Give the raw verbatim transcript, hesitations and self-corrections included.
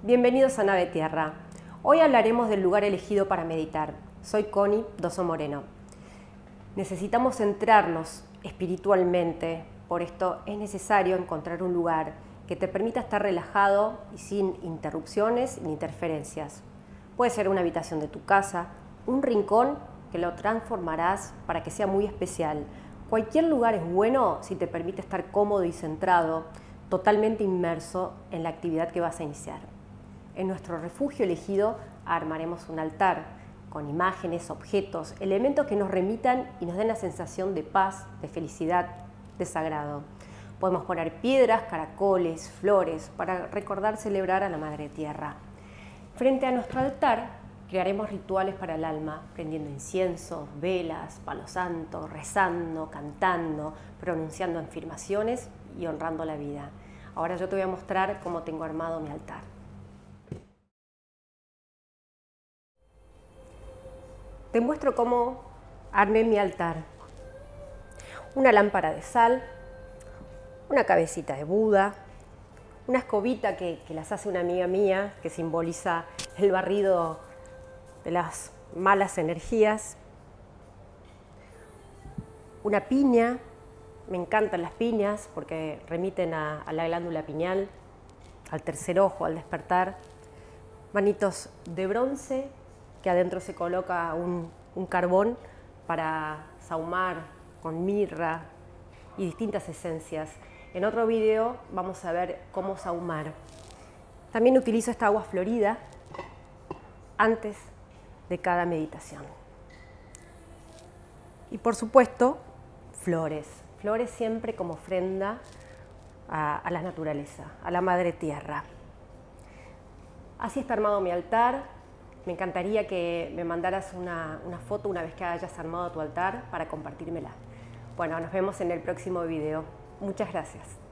Bienvenidos a Nave Tierra. Hoy hablaremos del lugar elegido para meditar. Soy Connie Dosso Moreno. Necesitamos centrarnos espiritualmente, por esto es necesario encontrar un lugar que te permita estar relajado y sin interrupciones ni interferencias. Puede ser una habitación de tu casa, un rincón que lo transformarás para que sea muy especial. Cualquier lugar es bueno si te permite estar cómodo y centrado, totalmente inmerso en la actividad que vas a iniciar. En nuestro refugio elegido armaremos un altar con imágenes, objetos, elementos que nos remitan y nos den la sensación de paz, de felicidad, de sagrado. Podemos poner piedras, caracoles, flores para recordar celebrar a la Madre Tierra. Frente a nuestro altar crearemos rituales para el alma, prendiendo incienso, velas, palo santo, rezando, cantando, pronunciando afirmaciones y honrando la vida. Ahora yo te voy a mostrar cómo tengo armado mi altar. Te muestro cómo armé mi altar. Una lámpara de sal, una cabecita de Buda, una escobita que, que las hace una amiga mía, que simboliza el barrido de las malas energías, una piña, me encantan las piñas porque remiten a, a la glándula pineal, al tercer ojo, al despertar, manitos de bronce, que adentro se coloca un, un carbón para sahumar con mirra y distintas esencias. En otro video vamos a ver cómo sahumar. También utilizo esta agua florida antes de cada meditación. Y por supuesto, flores. Flores siempre como ofrenda a, a la naturaleza, a la Madre Tierra. Así está armado mi altar. Me encantaría que me mandaras una, una foto una vez que hayas armado tu altar para compartírmela. Bueno, nos vemos en el próximo video. Muchas gracias.